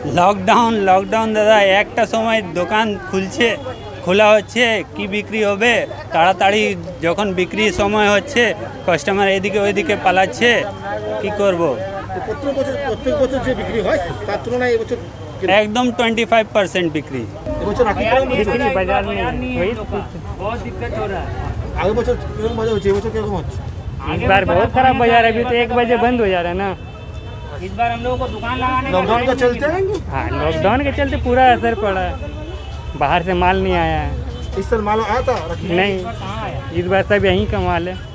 Lockdown দাদা, একটা সময় দোকান খোলা হচ্ছে, কি বিক্রি হবে? তাড়াতাড়ি যখন বিক্রির সময় হচ্ছে কাস্টমার এদিকে ওইদিকে পালাচ্ছে, কি করব? প্রত্যেক বছর যে বিক্রি হয় তার তুলনায় এবছর একদম 25% बिक्री। এবছর बिक्री बाजार में वही बहुत दिक्कत हो रहा है। आगे बছর কিরকম বাজার হচ্ছে, এবছর কিরকम হচ্ছে? इस बार बहुत खराब बाजार है, अभी तो 1 बजे बंद हो जा रहा है ना। इस बार हम लोगों को दुकान लगाने लॉकडाउन का चलते हैं। हाँ, लॉकडाउन के चलते पूरा असर पड़ा है, बाहर से माल नहीं आया है। इस साल माल आया था? नहीं, इस बार सब यहीं का माल है।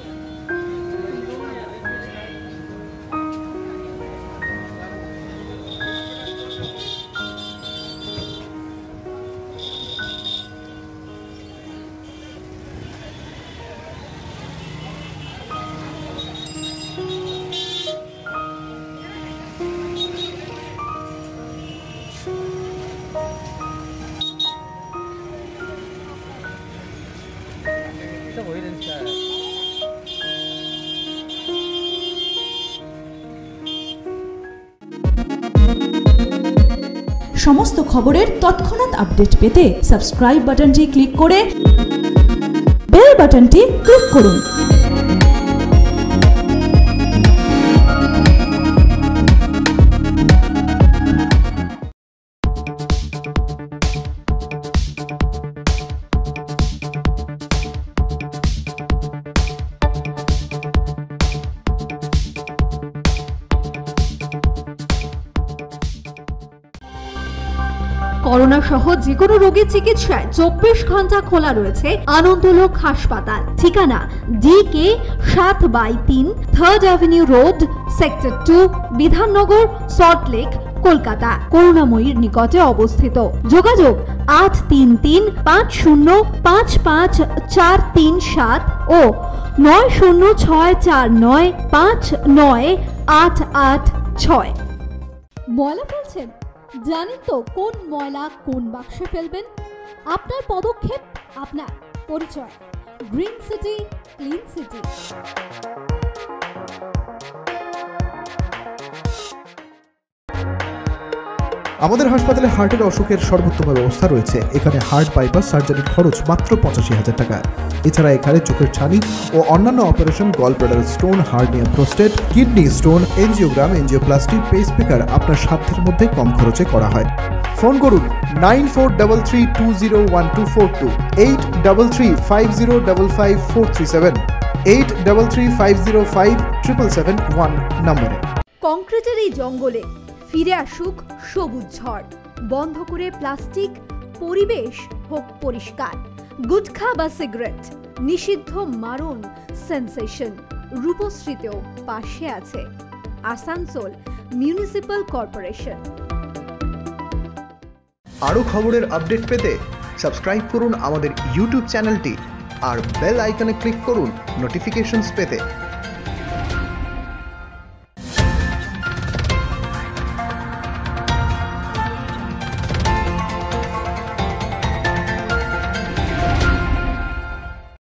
সমস্ত খবরের তৎক্ষণাৎ আপডেট পেতে সাবস্ক্রাইব বাটনটি ক্লিক করে বেল বাটনটি ক্লিক করুন। করোনা সহ যে কোনো রোগীর চিকিৎসায় 24 ঘন্টা খোলা রয়েছে আনন্দলোক হাসপাতাল। ঠিকানা DK 7/3 3rd avenue road, sector 2, Bidhannagar, Salt Lake, Kolkata. করুণাময়ীর নিকটে অবস্থিত। যোগাযোগ 8335554437 ও 9064959886। ময়লা ফেলছেন? জানেন তো কোন ময়লা কোন বাক্সে ফেলবেন? আপনার পদক্ষেপ, আপনার পরিচয়। Green city, clean city. আমাদের হাসপাতালে হার্টের অসুখের সর্বোত্তম ব্যবস্থা রয়েছে। এখানে হার্ট বাইপাস সার্জারির খরচ মাত্র 85,000 টাকা। এছাড়া এখানে চোখের ছানি ও অন্যান্য operation, gall bladder stone, hernia, prostate, kidney stone, angiogram, angioplasty, pacemaker আপনার সাধ্যের মধ্যে কম খরচে করা হয়। ফোন করুন 9433201242, 8335055437, 8335057771 নম্বরে। কংক্রিটের এই জঙ্গলে ফিরে আসুক সবুজ ঝড়। বন্ধ করে প্লাস্টিক, পরিবেশ হোক পরিষ্কার। গুটখা বা সিগারেট নিষিদ্ধ, মারণ সেন্সেশন। রূপশ্রীতেও পাশে আছে আসানসোল মিউনিসিপাল কর্পোরেশন। আরও খবরের আপডেট পেতে সাবস্ক্রাইব করুন আমাদের ইউটিউব চ্যানেলটি আর বেল আইকনে ক্লিক করুন নোটিফিকেশনস পেতে।